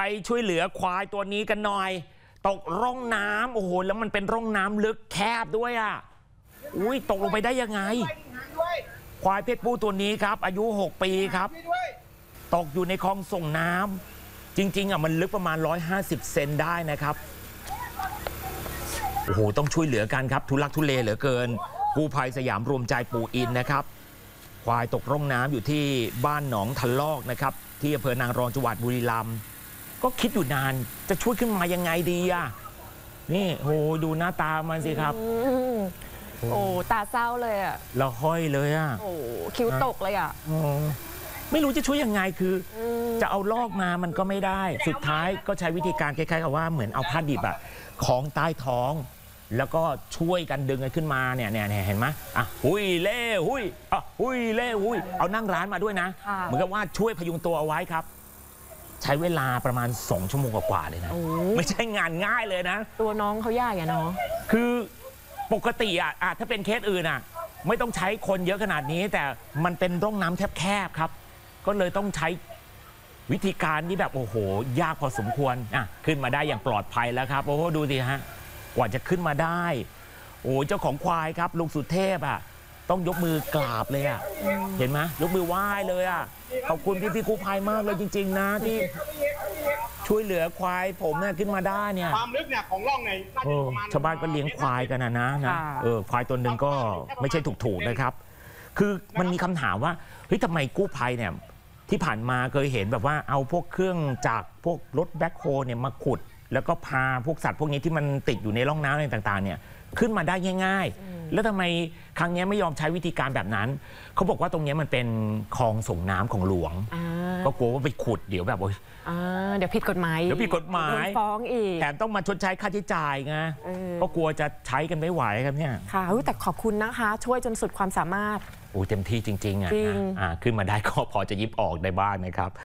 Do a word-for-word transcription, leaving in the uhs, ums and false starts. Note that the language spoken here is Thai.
ช่วยเหลือควายตัวนี้กันหน่อยตกร่องน้ำโอ้โหแล้วมันเป็นร่องน้ำลึกแคบด้วยอ่ะอุ้ยตกลงไปได้ยังไงควายเพศผู้ตัวนี้ครับอายุหกปีครับตกอยู่ในคลองส่งน้ำจริงๆอ่ะมันลึกประมาณหนึ่งร้อยห้าสิบเซนได้นะครับโอ้โหต้องช่วยเหลือกันครับทุลักทุเลเหลือเกินกู้ภัยสยามรวมใจปู่อินนะครับควายตกร่องน้ำอยู่ที่บ้านหนองทะลอกนะครับที่อำเภอนางรองจังหวัดบุรีรัมย์ก็คิดอยู่นานจะช่วยขึ้นมายังไงดีอ่ะนี่โหดูหน้าตามันสิครับโอ้ตาเศร้าเลยอ่ะละห้อยเลยอ่ะโอ้คิ้วตกเลยอ่ะไม่รู้จะช่วยยังไงคือจะเอาลอกมามันก็ไม่ได้สุดท้ายก็ใช้วิธีการคล้ายๆกับว่าเหมือนเอาผ้าดิบอะของใต้ท้องแล้วก็ช่วยกันดึงกันขึ้นมาเนี่ยเนี่ยเห็นไหมอ่ะหุยเล่หุยอ่ะหุยเล่หุยเอานั่งร้านมาด้วยนะเหมือนกับว่าช่วยพยุงตัวเอาไว้ครับใช้เวลาประมาณสองชั่วโมงกว่าๆเลยนะไม่ใช่งานง่ายเลยนะตัวน้องเขายากอ่ะเนาะคือปกติอ่ะถ้าเป็นเคสอื่นอ่ะไม่ต้องใช้คนเยอะขนาดนี้แต่มันเป็นร่องน้ำแคบๆครับก็เลยต้องใช้วิธีการที่แบบโอ้โหยากพอสมควรอ่ะขึ้นมาได้อย่างปลอดภัยแล้วครับโอ้โหดูสิฮะกว่าจะขึ้นมาได้โอ้เจ้าของควายครับลุงสุเทพอ่ะต้องยกมือกราบเลยอ่ะเห็นไหมยกมือไหว้เลยอ่ะขอบคุณพี่พี่กู้ภัยมากเลยจริงๆนะที่ช่วยเหลือควายผมเนี่ยขึ้นมาได้เนี่ยความลึกเนี่ยของร่องในชาวบ้านก็เลี้ยงควายกันนะนะนะเออควายตัวหนึ่งก็ไม่ใช่ถูกๆนะครับคือมันมีคำถามว่าเฮ้ยทำไมกู้ภัยเนี่ยที่ผ่านมาเคยเห็นแบบว่าเอาพวกเครื่องจากพวกรถแบ็คโฮเนี่ยมาขุดแล้วก็พาพวกสัตว์พวกนี้ที่มันติดอยู่ในร่องน้ำอะไรต่างๆเนี่ยขึ้นมาได้ง่ายๆแล้วทำไมครั้งนี้ไม่ยอมใช้วิธีการแบบนั้นเขาบอกว่าตรงนี้มันเป็นคลองส่งน้ำของหลวงก็กลัวว่าไปขุดเดี๋ยวแบบโอ้ยเดี๋ยวผิดกฎหมายเดี๋ยวผิดกฎหมายฟ้องอีกแถมต้องมาชดใช้ค่าใช้จ่ายไงก็กลัวจะใช้กันไม่ไหวครับเนี่ยค่ะแต่ขอบคุณนะคะช่วยจนสุดความสามารถโอ้เต็มที่จริงๆอ่ะขึ้นมาได้ก็พอจะยิบออกได้บ้างนะครับ